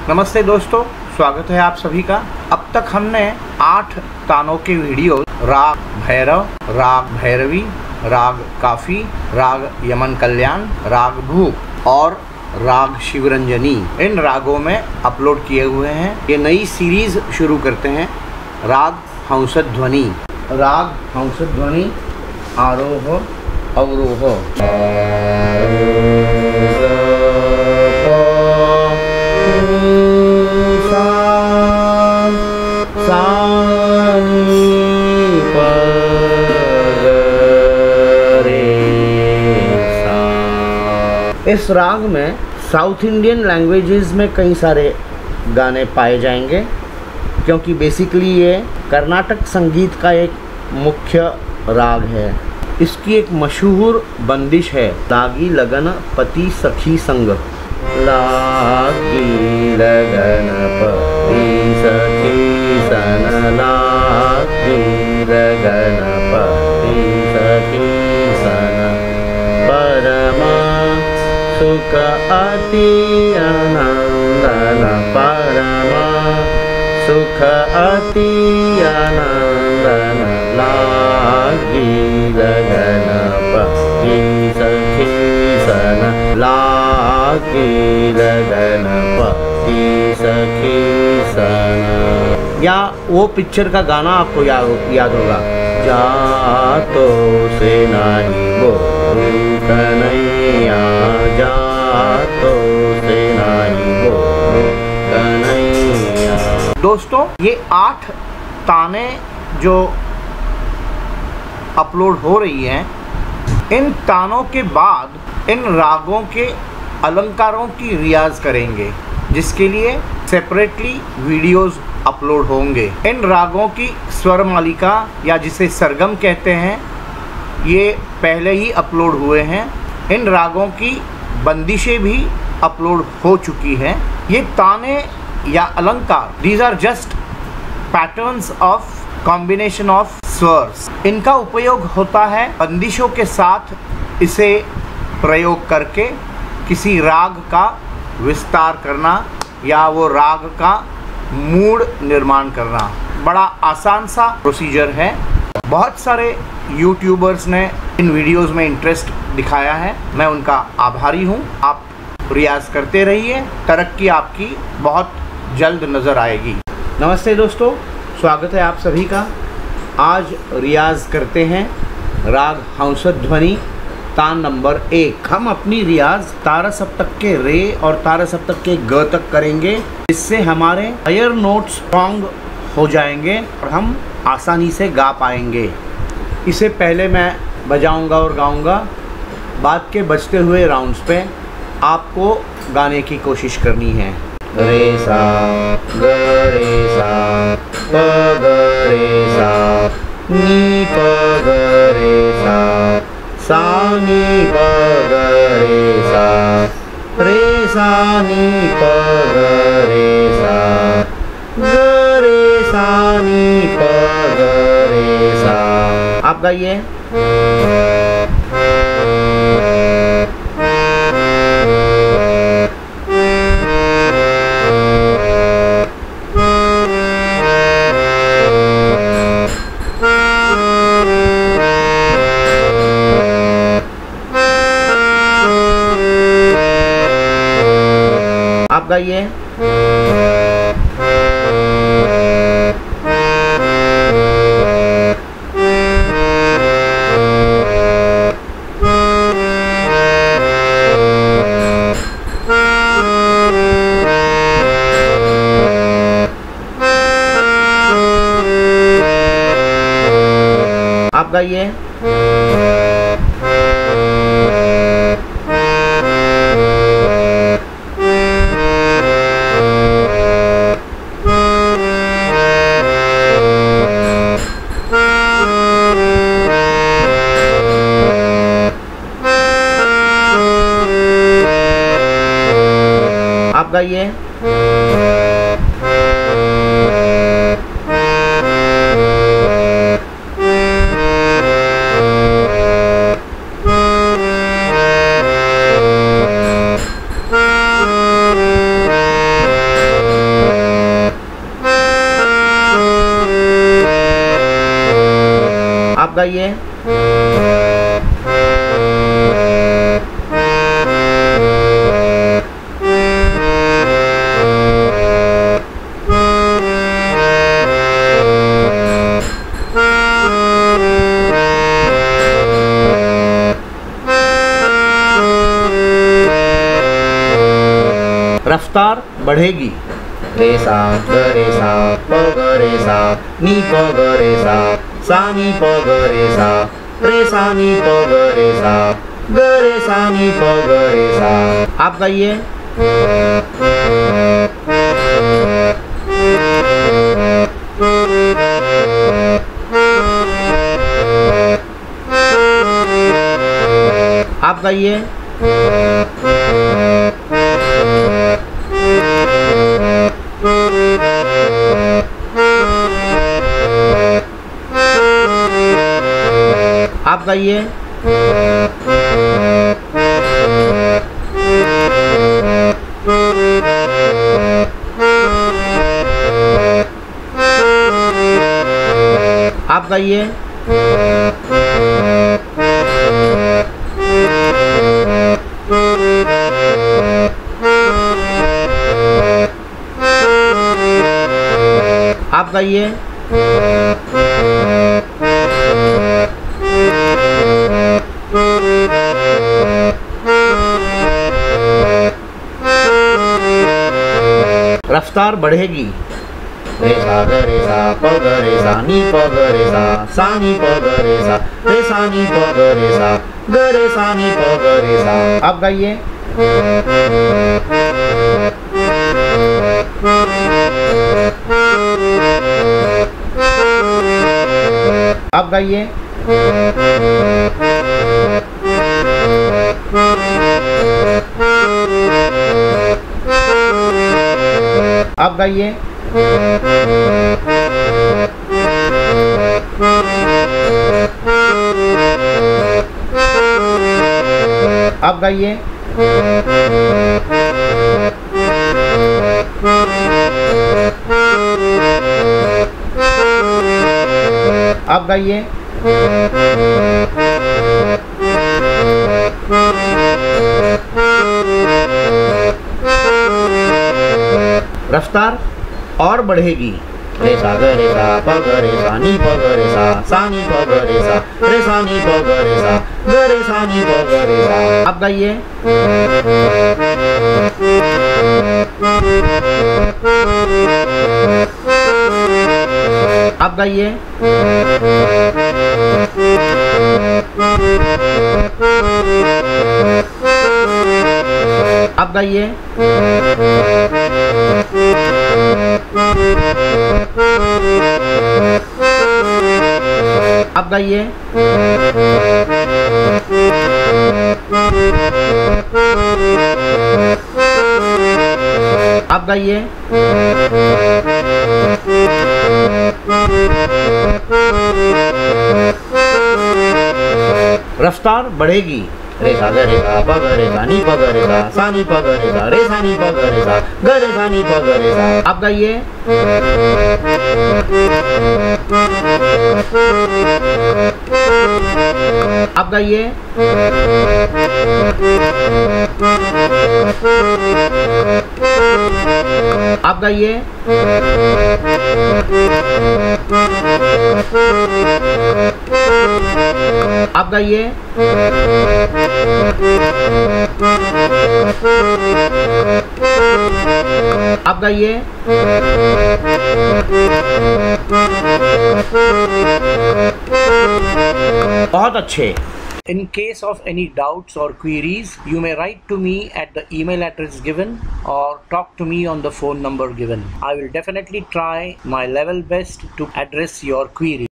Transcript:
नमस्ते दोस्तों, स्वागत है आप सभी का। अब तक हमने 8 तानों के वीडियो राग भैरव, राग भैरवी, राग काफी, राग यमन कल्याण, राग भूप और राग शिवरंजनी, इन रागों में अपलोड किए हुए हैं। ये नई सीरीज शुरू करते हैं। राग हंसध्वनि, राग हंसध्वनि आरोह अवरोह। इस राग में साउथ इंडियन लैंग्वेजेस में कई सारे गाने पाए जाएंगे, क्योंकि बेसिकली ये कर्नाटक संगीत का एक मुख्य राग है। इसकी एक मशहूर बंदिश है, लागी लगन पति सखी संग। लागी लगन पति सखी सन, लागी लगन पति सखी सन, परमा सुख अति आनंदन, परमा सुख अति आनंदन, लागी लगन पति सखी सन, लागी लगन पति सखी सन। या वो पिक्चर का गाना आपको याद होगा, जा तो से नहीं वो कन्हैया, जा तो से नहीं वो कन्हैया। दोस्तों, ये 8 ताने जो अपलोड हो रही हैं, इन तानों के बाद इन रागों के अलंकारों की रियाज करेंगे, जिसके लिए सेपरेटली वीडियोस अपलोड होंगे। इन रागों की स्वर मालिका या जिसे सरगम कहते हैं, ये पहले ही अपलोड हुए हैं। इन रागों की बंदिशें भी अपलोड हो चुकी हैं। ये ताने या अलंकार, these are just patterns of combination of स्वर्स। इनका उपयोग होता है बंदिशों के साथ इसे प्रयोग करके किसी राग का विस्तार करना या वो राग का मूड निर्माण करना। बड़ा आसान सा प्रोसीजर है। बहुत सारे यूट्यूबर्स ने इन वीडियोस में इंटरेस्ट दिखाया है, मैं उनका आभारी हूँ। आप रियाज करते रहिए, तरक्की आपकी बहुत जल्द नज़र आएगी। नमस्ते दोस्तों, स्वागत है आप सभी का। आज रियाज करते हैं राग हंसध्वनि तान नंबर 1। हम अपनी रियाज तारा सप्तक के रे और तारा सप्तक के ग तक करेंगे। इससे हमारे हायर नोट स्ट्रॉन्ग हो जाएंगे और हम आसानी से गा पाएंगे। इसे पहले मैं बजाऊंगा और गाऊंगा, बाद के बजते हुए राउंड्स पे आपको गाने की कोशिश करनी है। रे सा ग रे सा प ग रे सा नी प ग रे सा सा नी प ग रे सा रे सा नी प ग रे सा ग रे सा नी प ग रे सा। आप गाइए। आप गाइए। आप गाइए। आप गाइए। आप गाइए। रफ्तार बढ़ेगी। रे सा ग रे सा प ग रे सा नी प ग रे सा नी प ग रे सा नी प ग रे सा ग रे सा नी प ग रे सा। आप गाइए। आप गाइए। आप गाइए। आप गाइए। आप गाइए। रफ्तार बढ़ेगी। रे सा ग रे सा प ग रे सा नी प ग रे सा नी प ग रे सा नी प ग रे सा ग रे सा नी प ग रे सा। आप गाइए। आप गाइए। आप गाइए। आप गाइए। आप गाइए। रफ्तार और बढ़ेगी। रे सा ग रे सा प ग रे सा नी प ग रे सा नी प ग रे सा नी प ग रे सा ग रे सा नी प ग रे सा। आप गाइए। आप गाइए। आप गाइए। आप गाइए। आप गाइए। रफ्तार बढ़ेगी। रे सा ग रे सा प ग रे सा नी प ग रे सा नी प ग रे सा नी प ग रे सा ग रे सा नी प ग रे सा। आप गाइए। आप गाइए। आप गाइए। आप गाइए। आप गाइए। बहुत अच्छे। In case of any doubts or queries, you may write to me at the email address given or talk to me on the phone number given. I will definitely try my level best to address your query.